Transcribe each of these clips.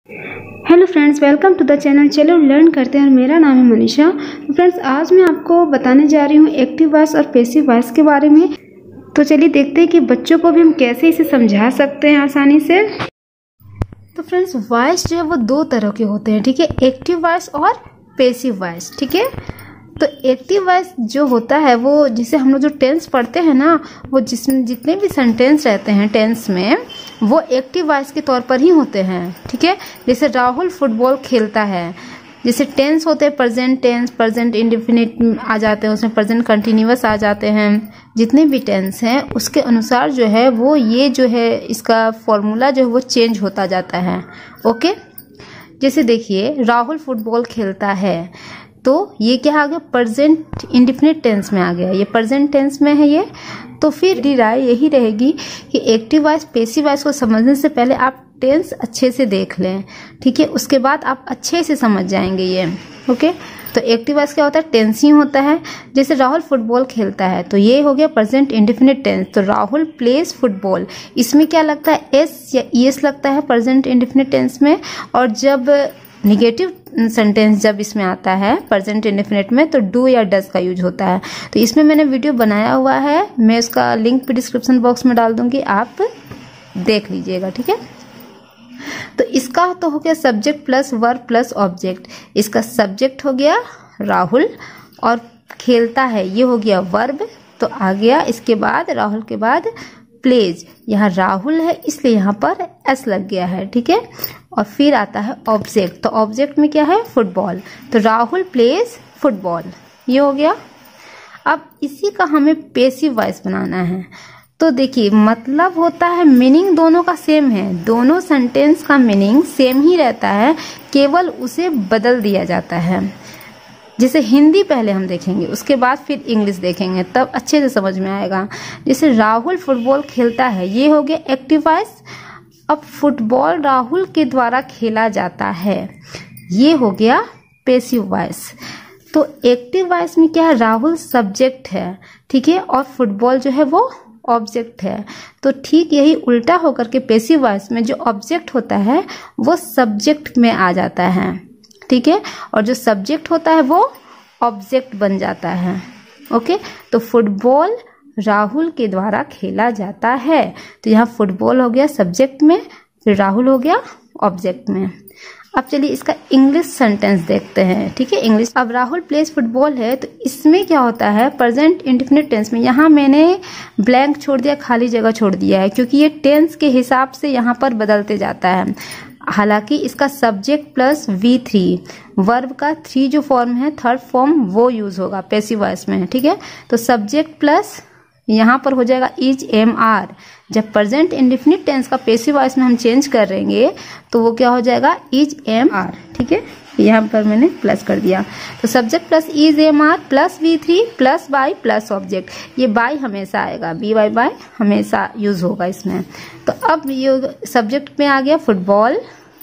Hello friends, welcome to the channel. चलो learn करते हैं और मेरा नाम है मनीषा। तो फ्रेंड्स, आज मैं आपको बताने जा रही हूँ एक्टिव वॉइस और पैसिव वॉइस के बारे में। तो चलिए देखते हैं कि बच्चों को भी हम कैसे इसे समझा सकते हैं आसानी से। तो फ्रेंड्स, वॉइस जो है वो दो तरह के होते हैं, ठीक है, एक्टिव वॉइस और पैसिव वॉइस, ठीक है। तो एक्टिव वॉइस जो होता है वो जिसे हम लोग जो टेंस पढ़ते हैं ना, वो जिसमें जितने भी सेंटेंस रहते हैं टेंस में वो एक्टिव वॉइस के तौर पर ही होते हैं, ठीक है। जैसे राहुल फुटबॉल खेलता है, जैसे टेंस होते हैं प्रेजेंट टेंस, प्रेजेंट इंडेफिनिट आ जाते हैं, उसमें प्रेजेंट कंटिन्यूअस आ जाते हैं। जितने भी टेंस हैं उसके अनुसार जो है वो ये जो है इसका फॉर्मूला जो है वो चेंज होता जाता है, ओके। जैसे देखिए राहुल फुटबॉल खेलता है, तो ये क्या आ गया, प्रेजेंट इंडेफिनिट टेंस में आ गया, ये प्रेजेंट टेंस में है ये। तो फिर राय यही रहेगी कि एक्टिव वॉइस पैसिव वॉइस को समझने से पहले आप टेंस अच्छे से देख लें, ठीक है, उसके बाद आप अच्छे से समझ जाएंगे ये, ओके। तो एक्टिव वॉइस क्या होता है, टेंस ही होता है। जैसे राहुल फुटबॉल खेलता है, तो ये हो गया प्रेजेंट इंडेफिनिट टेंस। तो राहुल प्लेज फुटबॉल, इसमें क्या लगता है, एस या ईएस लगता है प्रेजेंट इंडेफिनिट टेंस में। और जब निगेटिव सेंटेंस जब इसमें आता है प्रेजेंट इंडेफिनिट में, तो डू या डज का यूज होता है। तो इसमें मैंने वीडियो बनाया हुआ है, मैं उसका लिंक भी डिस्क्रिप्शन बॉक्स में डाल दूंगी, आप देख लीजिएगा, ठीक है। तो इसका तो हो गया subject plus verb plus object. इसका सब्जेक्ट हो गया राहुल और खेलता है ये हो गया वर्ब, तो आ गया इसके बाद राहुल के बाद प्लेज। यहाँ राहुल है इसलिए यहाँ पर एस लग गया है, ठीक है। और फिर आता है ऑब्जेक्ट, तो ऑब्जेक्ट में क्या है, फुटबॉल, तो राहुल प्लेज फुटबॉल, ये हो गया। अब इसी का हमें पैसिव वॉइस बनाना है। तो देखिए मतलब होता है मीनिंग दोनों का सेम है, दोनों सेंटेंस का मीनिंग सेम ही रहता है, केवल उसे बदल दिया जाता है। जैसे हिंदी पहले हम देखेंगे, उसके बाद फिर इंग्लिश देखेंगे, तब अच्छे से समझ में आएगा। जैसे राहुल फुटबॉल खेलता है, ये हो गया एक्टिव वॉइस। अब फुटबॉल राहुल के द्वारा खेला जाता है, ये हो गया पैसिव वॉइस। तो एक्टिव वॉइस में क्या है, राहुल सब्जेक्ट है, ठीक है, और फुटबॉल जो है वो ऑब्जेक्ट है। तो ठीक यही उल्टा होकर के पैसिव वॉइस में जो ऑब्जेक्ट होता है वो सब्जेक्ट में आ जाता है, ठीक है, और जो सब्जेक्ट होता है वो ऑब्जेक्ट बन जाता है, ओके। तो फुटबॉल राहुल के द्वारा खेला जाता है, तो यहाँ फुटबॉल हो गया सब्जेक्ट में, फिर राहुल हो गया ऑब्जेक्ट में। अब चलिए इसका इंग्लिश सेंटेंस देखते हैं, ठीक है, इंग्लिश। अब राहुल प्लेज फुटबॉल है, तो इसमें क्या होता है, प्रेजेंट इंडेफिनिट टेंस में यहाँ मैंने ब्लैंक छोड़ दिया, खाली जगह छोड़ दिया है, क्योंकि ये टेंस के हिसाब से यहाँ पर बदलते जाता है। हालांकि इसका सब्जेक्ट प्लस V3, वर्ब का 3 जो फॉर्म है थर्ड फॉर्म वो यूज होगा पैसिव वॉइस में, ठीक है। तो सब्जेक्ट प्लस यहाँ पर हो जाएगा इज एम आर। जब प्रेजेंट इंडेफिनिट टेंस का पैसिव वॉइस में हम चेंज करेंगे तो वो क्या हो जाएगा, इज एम आर, ठीक है, यहाँ पर मैंने प्लस कर दिया। तो subject plus is am are plus V3 plus by plus object, ये बाय हमेशा आएगा, बी वाई बाय हमेशा यूज होगा इसमें। तो अब ये सब्जेक्ट में आ गया फुटबॉल,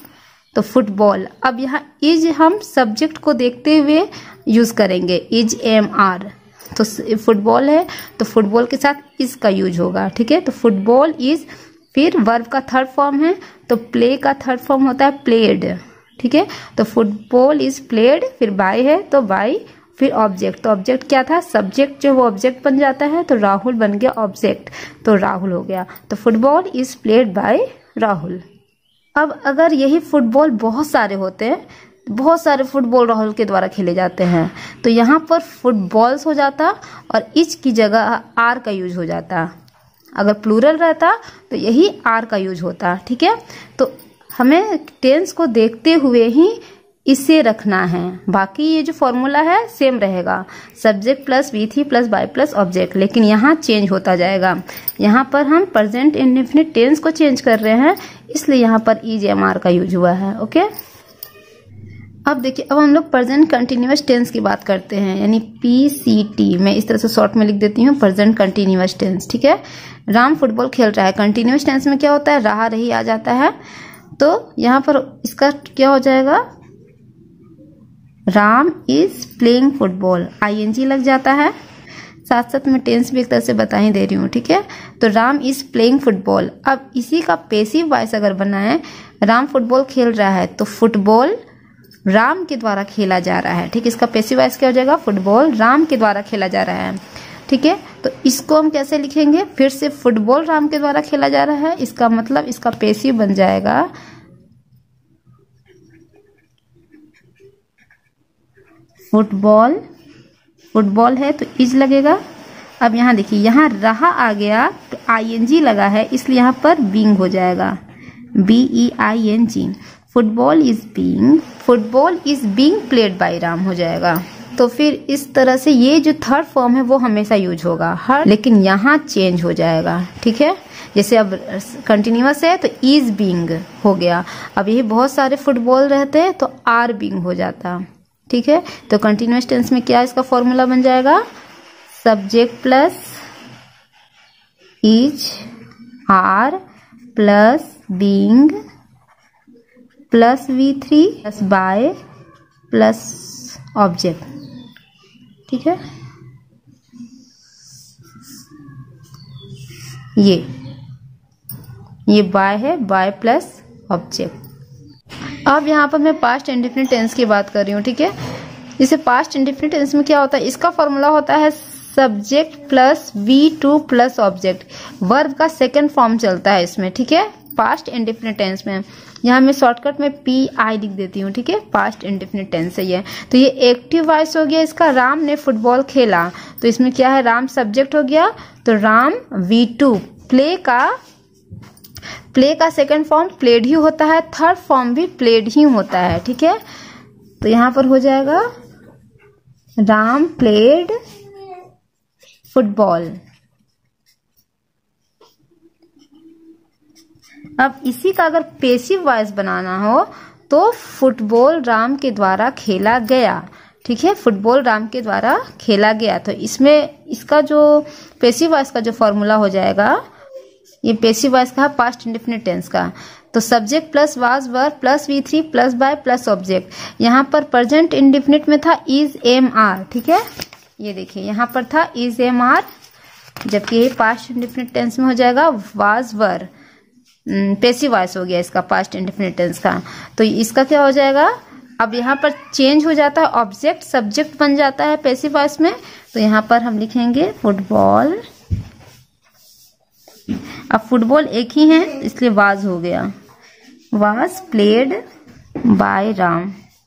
तो फुटबॉल। अब यहाँ इज हम सब्जेक्ट को देखते हुए यूज करेंगे, इज एम आर, तो फुटबॉल है तो फुटबॉल के साथ इज का यूज होगा, ठीक है। तो फुटबॉल इज, फिर वर्ब का थर्ड फॉर्म है, तो प्ले का थर्ड फॉर्म होता है प्लेड, ठीक है। तो फुटबॉल इज प्लेड, फिर बाय है तो बाय, फिर ऑब्जेक्ट, तो ऑब्जेक्ट क्या था, सब्जेक्ट जो वो ऑब्जेक्ट बन जाता है, तो राहुल बन गया ऑब्जेक्ट, तो राहुल हो गया। तो football is played by Rahul. अब अगर यही फुटबॉल बहुत सारे होते हैं, बहुत सारे फुटबॉल राहुल के द्वारा खेले जाते हैं, तो यहाँ पर फुटबॉल्स हो जाता और इच की जगह आर का यूज हो जाता। अगर प्लूरल रहता तो यही आर का यूज होता, ठीक है। तो हमें टेंस को देखते हुए ही इसे रखना है, बाकी ये जो फॉर्मूला है सेम रहेगा, subject plus V3 plus by plus object, लेकिन यहाँ चेंज होता जाएगा। यहाँ पर हम प्रेजेंट इंडेफिनिट टेंस को चेंज कर रहे हैं, इसलिए यहाँ पर इज एम आर का यूज हुआ है, ओके। अब देखिए, अब हम लोग प्रेजेंट कंटिन्यूअस टेंस की बात करते हैं, यानी PCT, मैं इस तरह से शॉर्ट में लिख देती हूँ, प्रेजेंट कंटिन्यूअस टेंस, ठीक है। राम फुटबॉल खेल रहा है, कंटिन्यूअस टेंस में क्या होता है, रहा रही आ जाता है, तो यहाँ पर इसका क्या हो जाएगा, Ram is playing football, ING लग जाता है, साथ साथ मैं टेंस भी एक तरह से बता ही दे रही हूँ, ठीक है। तो राम इज प्लेइंग फुटबॉल। अब इसी का पैसिव वॉइस अगर बनाए, राम फुटबॉल खेल रहा है, तो फुटबॉल राम के द्वारा खेला जा रहा है, ठीक है। इसका पैसिव वॉइस क्या हो जाएगा, फुटबॉल राम के द्वारा खेला जा रहा है, ठीक है। तो इसको हम कैसे लिखेंगे, फिर से फुटबॉल राम के द्वारा खेला जा रहा है, इसका मतलब इसका पैसिव बन जाएगा फुटबॉल। फुटबॉल है तो इज लगेगा। अब यहाँ देखिए, यहाँ रहा आ गया तो आईएनजी लगा है, इसलिए यहाँ पर बीइंग हो जाएगा, BEING। Football is being played by Ram हो जाएगा। तो फिर इस तरह से ये जो थर्ड फॉर्म है वो हमेशा यूज होगा हर, लेकिन यहाँ चेंज हो जाएगा, ठीक है। जैसे अब कंटिन्यूअस है तो इज बीइंग हो गया। अब यही बहुत सारे फुटबॉल रहते हैं तो आर बीइंग हो जाता, ठीक है। तो कंटिन्यूअस टेंस में क्या इसका फॉर्मूला बन जाएगा, subject plus is are plus being plus V3 plus by plus object, ठीक है। ये बाय है, बाय प्लस ऑब्जेक्ट। अब यहाँ पर मैं पास्ट इंडेफिनिट टेंस की बात कर रही हूँ, ठीक है। जैसे पास्ट इंडेफिनिट टेंस में क्या होता है, इसका फॉर्मूला होता है subject plus V2 plus object. Verb का सेकंड फॉर्म चलता है इसमें, ठीक है, पास्ट इंडेफिनिट टेंस में। यहाँ मैं शॉर्टकट में PI लिख देती हूँ, ठीक है, पास्ट इंडेफिनिट टेंस है ये। तो ये एक्टिव वॉइस हो गया इसका, राम ने फुटबॉल खेला, तो इसमें क्या है, राम सब्जेक्ट हो गया, तो राम V2। प्ले का सेकंड फॉर्म प्लेड ही होता है, थर्ड फॉर्म भी प्लेड ही होता है, ठीक है। तो यहाँ पर हो जाएगा राम प्लेड फुटबॉल। अब इसी का अगर पैसिव वॉइस बनाना हो तो फुटबॉल राम के द्वारा खेला गया, ठीक है, फुटबॉल राम के द्वारा खेला गया। तो इसमें इसका जो पैसिव वॉइस का जो फॉर्मूला हो जाएगा, ये पैसिव वॉइस का पास्ट इंडेफिनिट टेंस का, तो subject plus was were plus V3 plus by plus object. यहाँ पर प्रेजेंट इंडेफिनिट में था इज एम आर, ठीक है, ये देखिए यहाँ पर था इज एम आर, जबकि ये पास्ट इंडेफिनिट टेंस में हो जाएगा वाज वर। पैसिव वॉइस हो गया इसका पास्ट इंडेफिनिट टेंस का। तो इसका क्या हो जाएगा, अब यहाँ पर चेंज हो जाता है, ऑब्जेक्ट सब्जेक्ट बन जाता है पैसिव वॉइस में। तो यहाँ पर हम लिखेंगे फुटबॉल। अब फुटबॉल एक ही है इसलिए वाज हो गया, वाज प्लेड बाय राम।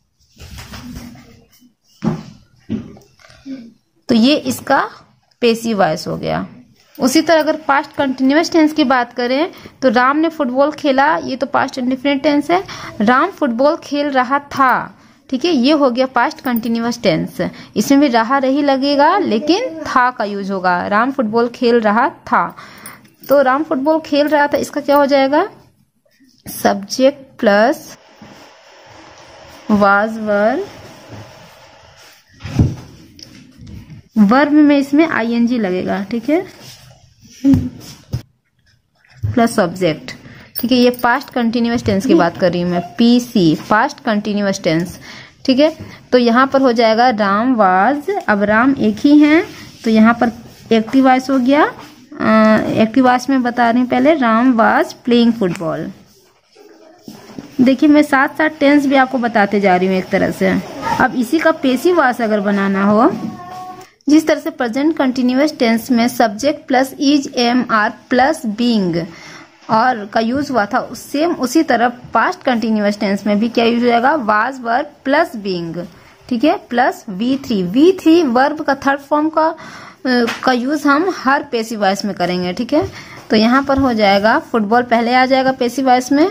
तो ये इसका पैसिव वॉइस हो गया। उसी तरह अगर पास्ट कंटिन्यूअस टेंस की बात करें तो राम ने फुटबॉल खेला, ये तो पास्ट इंडेफिनिट टेंस है। राम फुटबॉल खेल रहा था, ठीक है, ये हो गया पास्ट कंटिन्यूअस टेंस। इसमें भी रहा रही लगेगा लेकिन था का यूज होगा। राम फुटबॉल खेल रहा था, तो राम फुटबॉल खेल रहा था, इसका क्या हो जाएगा, subject plus was were, verb में इसमें ING लगेगा, ठीक है, प्लस ऑब्जेक्ट, ठीक है। ये पास्ट कंटिन्यूअस टेंस की बात कर रही हूँ मैं, PC पास्ट कंटिन्यूअस टेंस, ठीक है। तो यहाँ पर हो जाएगा राम वाज। अब राम एक ही हैं तो यहाँ पर एक्टिव वॉइस हो गया। एक्टिव वॉइस में बता रही हूँ पहले, राम वाज प्लेइंग फुटबॉल। देखिए मैं साथ साथ टेंस भी आपको बताते जा रही हूँ एक तरह से। अब इसी का पैसिव वॉइस अगर बनाना हो, जिस तरह से प्रेजेंट कंटिन्यूअस टेंस में subject plus is am are plus being और का यूज हुआ था, सेम उसी तरह पास्ट कंटिन्यूअस टेंस में भी क्या यूज हो जाएगा, वाज वर्ब प्लस बीइंग, ठीक है, प्लस V3 वर्ब का थर्ड फॉर्म का यूज हम हर पैसिव वॉइस में करेंगे, ठीक है। तो यहाँ पर हो जाएगा फुटबॉल पहले आ जाएगा पैसिव वॉइस में,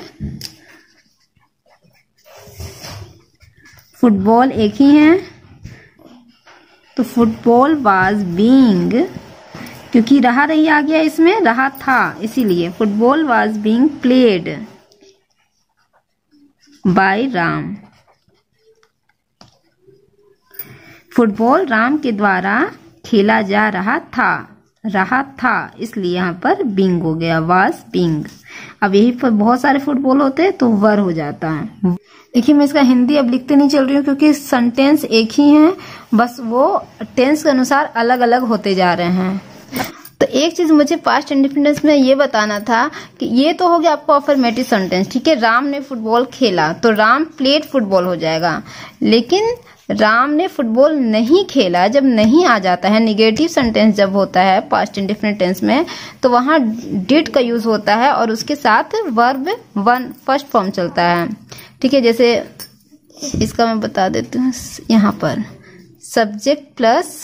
फुटबॉल एक ही है तो फुटबॉल वाज बीइंग, क्योंकि रहा रही आ गया इसमें, रहा था इसीलिए football was being played by Ram. Football Ram के द्वारा खेला जा रहा था, इसलिए यहाँ पर बीइंग हो गया, वाज बीइंग। अब यही पर बहुत सारे फुटबॉल होते हैं तो वर हो जाता है। देखिए मैं इसका हिंदी अब लिखते नहीं चल रही हूँ क्योंकि सेंटेंस एक ही है, बस वो टेंस के अनुसार अलग अलग होते जा रहे हैं। तो एक चीज मुझे पास्ट इंडिपेंडेंस में ये बताना था कि ये तो हो गया आपको अफर्मेटिव सेंटेंस, ठीक है। राम ने फुटबॉल खेला तो राम प्लेड फुटबॉल हो जाएगा, लेकिन राम ने फुटबॉल नहीं खेला जब नहीं आ जाता है, निगेटिव सेंटेंस जब होता है पास्ट इंडिफिनिट टेंस में, तो वहां डिड का यूज होता है और उसके साथ वर्ब वन फर्स्ट फॉर्म चलता है, ठीक है। जैसे इसका मैं बता देती हूँ, यहाँ पर सब्जेक्ट प्लस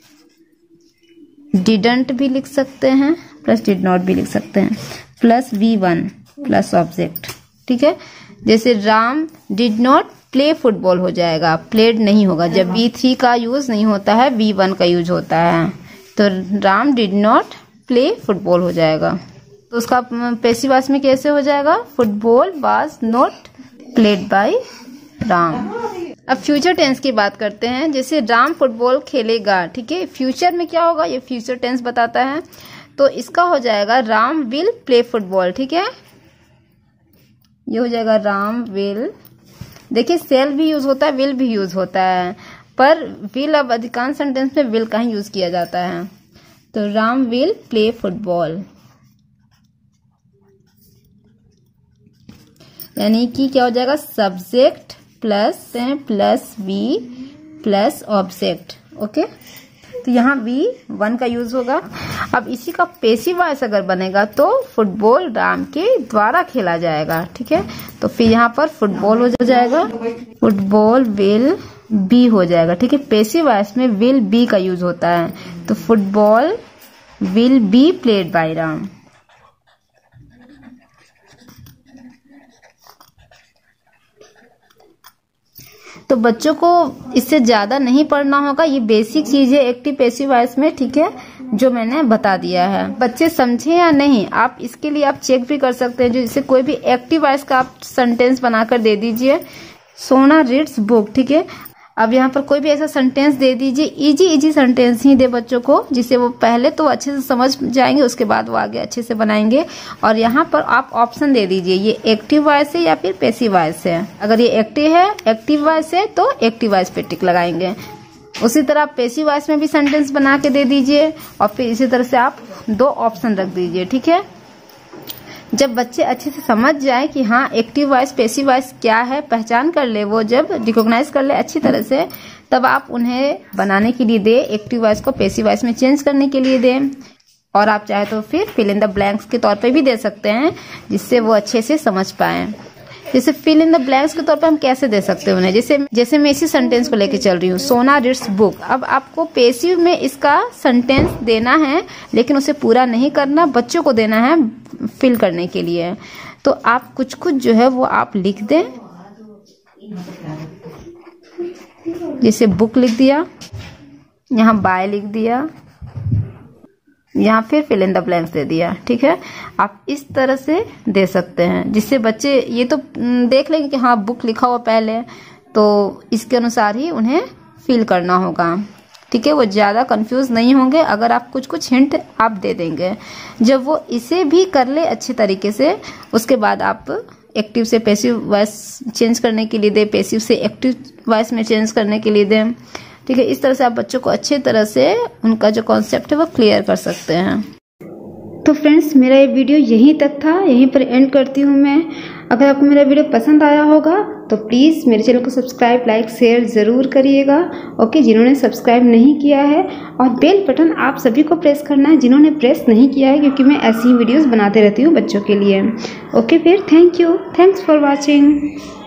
डिडंट भी लिख सकते हैं, प्लस डिड नॉट भी लिख सकते हैं, प्लस V1 प्लस ऑब्जेक्ट, ठीक है। जैसे Ram did not play football हो जाएगा, प्लेड नहीं होगा। जब V3 का यूज नहीं होता है, V1 का यूज होता है, तो Ram did not play football हो जाएगा। तो उसका पैसिव वॉइस में कैसे हो जाएगा, football was not played by Ram. अब फ्यूचर टेंस की बात करते हैं। जैसे राम फुटबॉल खेलेगा, ठीक है। फ्यूचर में क्या होगा, ये फ्यूचर टेंस बताता है, तो इसका हो जाएगा राम विल प्ले फुटबॉल, ठीक है। ये हो जाएगा राम विल। देखिए सेल भी यूज होता है, विल भी यूज होता है, पर विल अब अधिकांश सेंटेंस में विल का ही यूज किया जाता है। तो राम विल प्ले फुटबॉल, यानी कि क्या हो जाएगा, subject plus V plus object, okay. तो यहाँ V1 का यूज होगा। अब इसी का पैसिव वॉइस अगर बनेगा तो फुटबॉल राम के द्वारा खेला जाएगा, ठीक है। तो फिर यहाँ पर फुटबॉल हो जाएगा, फुटबॉल विल बी हो जाएगा, ठीक है। पैसिव वॉइस में विल बी का यूज होता है, तो football will be played by Ram. तो बच्चों को इससे ज्यादा नहीं पढ़ना होगा, ये बेसिक चीज है एक्टिव पैसिव वॉइस में, ठीक है, जो मैंने बता दिया है। बच्चे समझे या नहीं, आप इसके लिए आप चेक भी कर सकते हैं। जो जैसे कोई भी एक्टिव वॉइस का आप सेंटेंस बनाकर दे दीजिए, सोना रीड्स बुक, ठीक है। अब यहाँ पर कोई भी ऐसा सेंटेंस दे दीजिए, इजी सेंटेंस ही दे बच्चों को, जिससे वो पहले तो अच्छे से समझ जाएंगे, उसके बाद वो आगे अच्छे से बनाएंगे। और यहाँ पर आप ऑप्शन दे दीजिए, ये एक्टिव वॉइस है या फिर पैसिव वॉइस है। अगर ये एक्टिव वॉइस है तो एक्टिव वॉइस पे टिक लगाएंगे। उसी तरह आप पैसिव वॉइस में भी सेंटेंस बना के दे दीजिए और फिर इसी तरह से आप 2 ऑप्शन रख दीजिए, ठीक है। जब बच्चे अच्छे से समझ जाए कि हाँ एक्टिव वॉइस पैसिव वॉइस क्या है, पहचान कर ले, वो जब रिकॉग्नाइज कर ले अच्छी तरह से, तब आप उन्हें बनाने के लिए दे, एक्टिव वॉइस को पैसिव वॉइस में चेंज करने के लिए दे। और आप चाहे तो फिर फिल इन द ब्लैंक्स के तौर पे भी दे सकते हैं, जिससे वो अच्छे से समझ पाए। जैसे फिल इन द ब्लैंक्स के तौर पे हम कैसे दे सकते हैं उन्हें, जैसे मैं इसी सेंटेंस को लेके चल रही हूँ, सोना रीड्स बुक। अब आपको पैसिव में इसका सेंटेंस देना है, लेकिन उसे पूरा नहीं करना, बच्चों को देना है फिल करने के लिए। तो आप कुछ जो है वो आप लिख दें, जैसे बुक लिख दिया, यहाँ बाय लिख दिया, यहाँ फिर फिल इन द ब्लैंक्स दे दिया, ठीक है। आप इस तरह से दे सकते हैं, जिससे बच्चे ये तो देख लेंगे कि हाँ बुक लिखा हुआ पहले, तो इसके अनुसार ही उन्हें फिल करना होगा, ठीक है। वो ज्यादा कंफ्यूज नहीं होंगे अगर आप कुछ हिंट आप दे देंगे। जब वो इसे भी कर ले अच्छे तरीके से, उसके बाद आप एक्टिव से पैसिव वॉइस चेंज करने के लिए दे, पैसिव से एक्टिव वॉइस में चेंज करने के लिए दें, ठीक है। इस तरह से आप बच्चों को अच्छे तरह से उनका जो कॉन्सेप्ट है वो क्लियर कर सकते हैं। तो फ्रेंड्स मेरा ये वीडियो यहीं तक था, यहीं पर एंड करती हूँ मैं। अगर आपको मेरा वीडियो पसंद आया होगा तो प्लीज़ मेरे चैनल को सब्सक्राइब, लाइक, शेयर ज़रूर करिएगा, ओके। जिन्होंने सब्सक्राइब नहीं किया है, और बेल बटन आप सभी को प्रेस करना है जिन्होंने प्रेस नहीं किया है, क्योंकि मैं ऐसी ही वीडियोज़ बनाते रहती हूँ बच्चों के लिए, ओके। फिर thank you, thanks for watching.